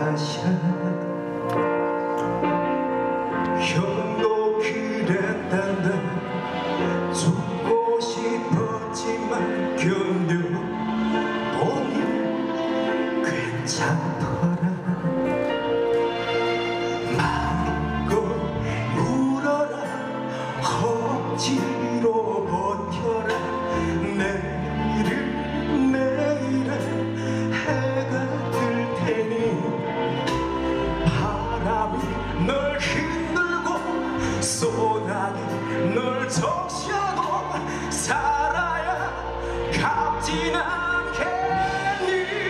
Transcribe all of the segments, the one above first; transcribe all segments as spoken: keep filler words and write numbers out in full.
사셔 형도 그랬단다 죽고 싶었지만 견뎌보니 괜찮더라 마음껏 울어라 억지로 버텨라 내일은 내일은 해가 뜰 테니 바람이 널 흔들고 소나기 널 적셔도 살아야 갚진 않겠니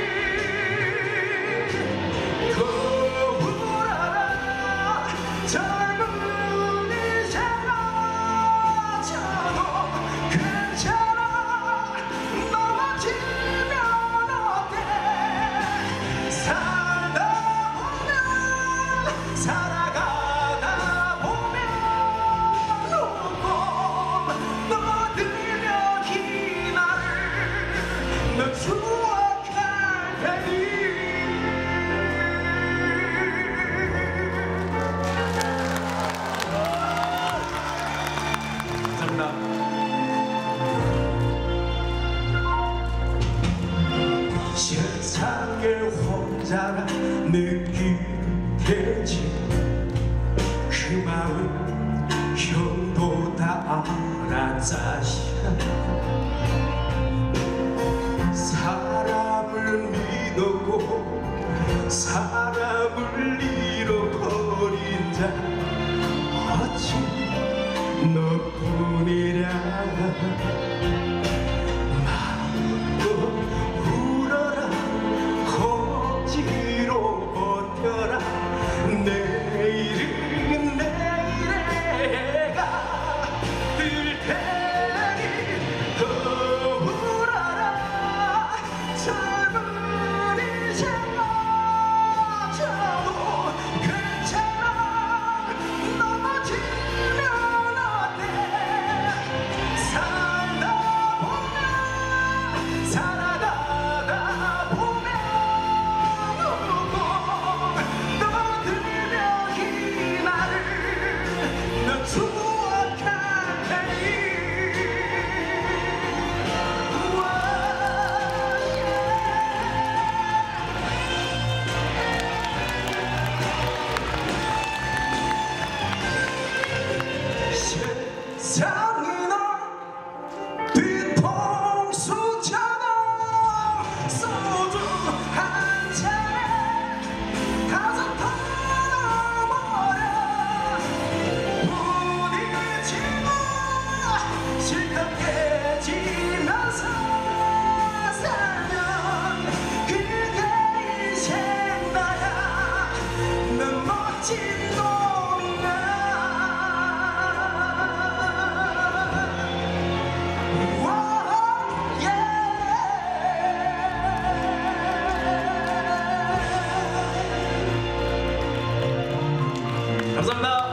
거울아라 젊은 인생아 저도 괜찮아 넘어지면 어때 살다 보면 살아가다 보면 웃고 떠들며 이 날을 널 추억할 테니 감사합니다. 세상에 혼자라 느끼겠지 그 마음 형도 다 알았자시야 사람을 믿었고 사람을 잃어버린 자 어찌 너뿐이랴 마음껏 울어라 억지로 버텨라 내일은 내일의 해가 뜰 테니 더 울어라 젊은 인생아 저도 괜찮아 넘어지면 어때 살다 보면 살아가다 보면 웃고 떠들며 이 날을 넌 추억할 테니 세상이 널 뒤통수처럼 소주 한 잔에 가서 털어버려 부딪히고 실컷 깨지면서 살면 그게 인생 나야 넌 멋진 놈이야 감사합니다.